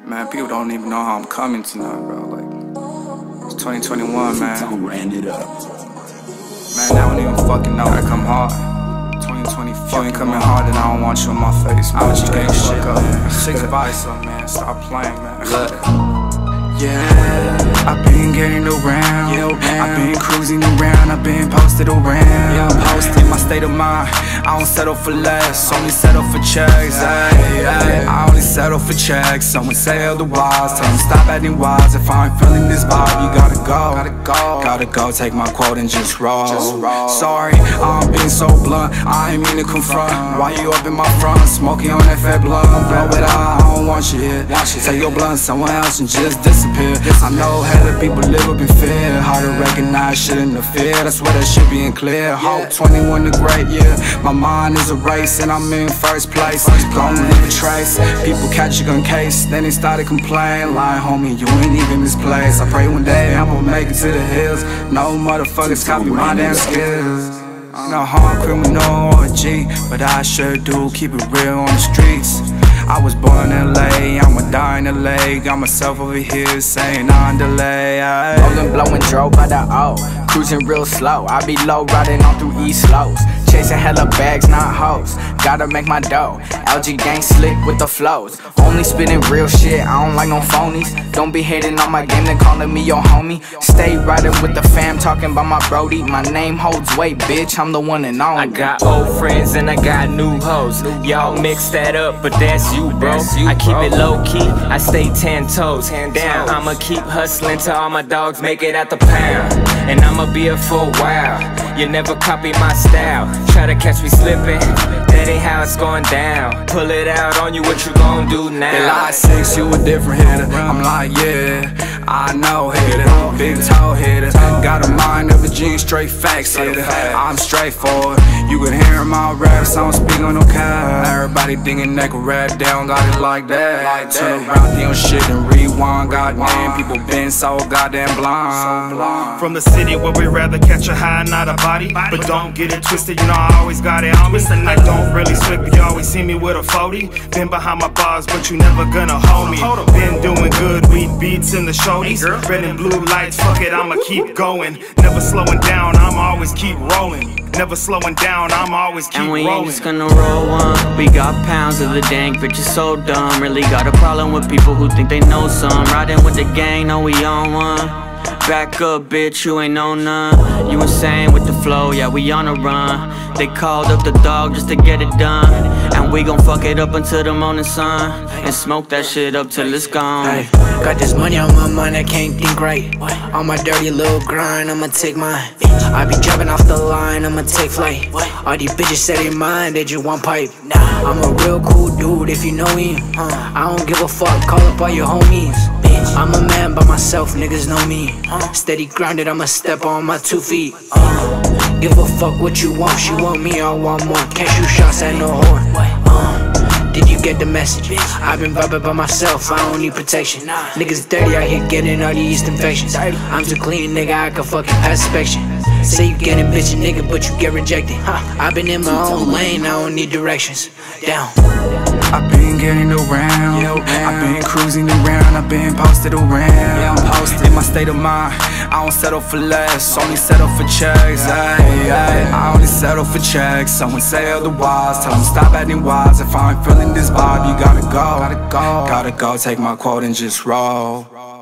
Man, people don't even know how I'm coming tonight, bro. Like, it's 2021, man. Ran it up. Man, they don't even fucking know I come hard. 2020, if you ain't coming hard, then I don't want you in my face, man. I want you gang shit up, man. Six advice up, man. Stop playing, man. Look. Yeah, I've been getting around. I've been cruising around. I've been posted around. Yeah, I'm posted. My state of mind, I don't settle for less. Only settle for checks. I only settle for checks. Someone say otherwise. Tell them stop acting wise. If I ain't feeling this vibe, you gotta go. Gotta go. Take my quote and just roll. Sorry, I'm being so blunt. I ain't mean to confront. Why you up in my front, smoking on that fat blunt? Blow it out. I don't want you here. Take your blunt somewhere else and just disappear. I know hella people live up in fear. Hard to recognize shit in the fear. That's where that shit being clear. Hope 21 the great year. My mind is a race and I'm in first place. Gonna leave a trace. People catch you on case. Then they started complaining. Lying, homie, you ain't even misplaced. I pray one day I'm gonna make it to the hills. No motherfuckers copy my damn skills. I'm not hard criminal or a G, but I sure do keep it real on the streets. I was born in LA, I'ma die in LA. Got myself over here saying on delay. Rolling, blowing, drove by the O. Cruising real slow, I be low, riding on through East Lows. Chasing hella bags, not hoes. Gotta make my dough. LG gang slick with the flows. Only spitting real shit, I don't like no phonies. Don't be hating on my game, then calling me your homie. Stay riding with the fam, talking about my brody. My name holds weight, bitch, I'm the one and only. I got old friends and I got new hoes. Y'all mix that up, but that's you, bro. I keep it low key, I stay 10 toes down. I'ma keep hustling till all my dogs make it out the pound. And I'ma be here for a while. You never copy my style. Try to catch me slipping, that ain't how it's going down. Pull it out on you, what you gon' do now? They like 6, you a different hitter. I'm like, yeah, I know hitter. Big toe hitter. Got a mind of a G, straight facts hitter. I'm straightforward. You can hear my raps, I don't speak on no cap. Everybody thinking they can rap, they don't got it like that. Turn around, do your shit and rewind. Goddamn, people been so goddamn blind. From the city where we rather catch a high, not a body. But don't get it twisted, you know I always got it on me. I don't really slip, you always see me with a 40. Been behind my bars, but you never gonna hold me. Been doing good, weed beats in the shorties. Red and blue lights, fuck it, I'ma keep going. Never slowing down, I'ma always keep rolling. Never slowing down, I'ma always keep rolling. And we ain't just gonna roll one. We got pounds of the dank, bitches so dumb. Really got a problem with people who think they know some. Riding with the gang, know we on one. Back up, bitch, you ain't know none. You insane with the flow, yeah, we on a run. They called up the dog just to get it done. And we gon' fuck it up until the morning sun. And smoke that shit up till it's gone. Hey, got this money on my mind, I can't think right. On my dirty little grind, I'ma take mine. I be dropping off the line, I'ma take flight. All these bitches say they mine, they just want pipe. I'm a real cool dude if you know him. I don't give a fuck, call up all your homies. I'm a man by myself, niggas know me. Steady grounded, I'ma step on my 2 feet. Give a fuck what you want, she want me, I want more. Can't shoot shots at no horn. Did you get the message? I've been vibing by myself, I don't need protection. Niggas dirty out here getting all these infections. I'm too clean, nigga, I can fucking pass inspection. Say you getting bitch, nigga, but you get rejected. I've been in my own lane, I don't need directions. Down. I've been getting around, I've been cruising around, I've been posted around. I'm posted in my state of mind, I don't settle for less, only settle for checks. I only settle for checks, someone say otherwise. Tell them stop acting wise, if I ain't feeling this vibe, you gotta go. Gotta go, take my quote and just roll.